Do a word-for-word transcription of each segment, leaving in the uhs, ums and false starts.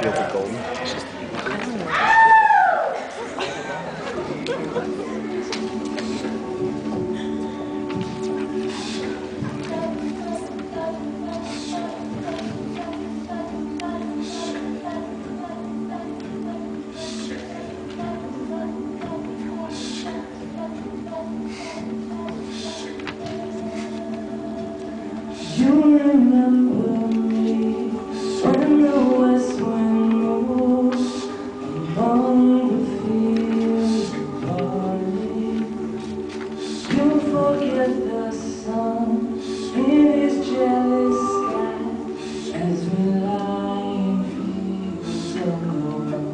fields of Colin. You remember me when the west wind moves among the fields of barley. You forget the sun in his jealous sky as we lie in fields of gold.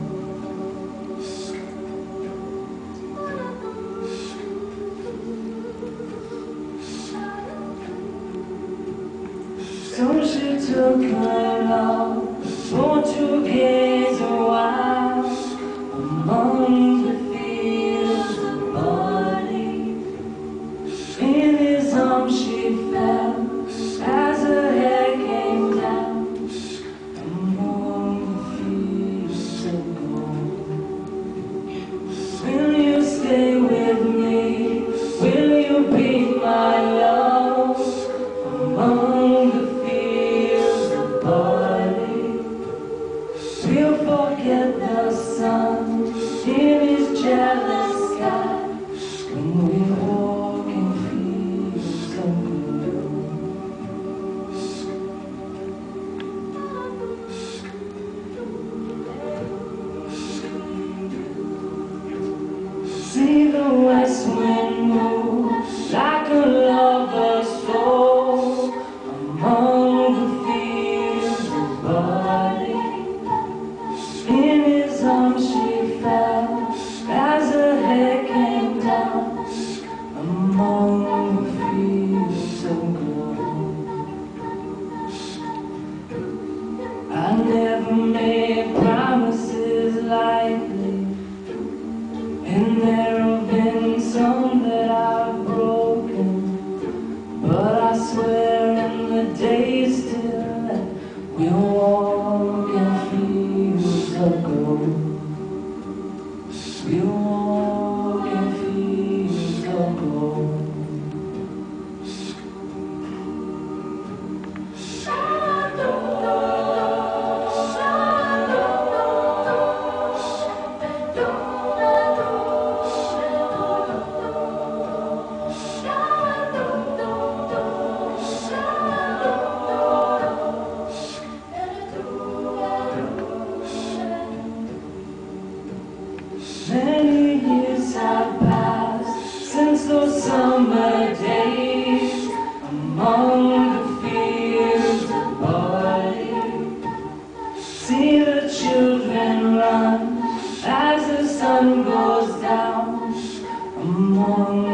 So she took her love for to gaze a while among the fields of barley. In his arms she fell as her hair came down among the fields of gold. Will you stay with me? Will you be my love among the we'll forget the sun in his jealous sky when we walk in fields of gold. See the west wind move like a lover's soul among the fields of barley. In his arms she fell as her hair came down among the fields of gold. I never made promises lightly, and there have been some that I've broken, but I swear in the days till that we'll walk in fields of gold. We'll walk in fields of gold. Many years have passed since those summer days among the fields of barley. See the children run as the sun goes down among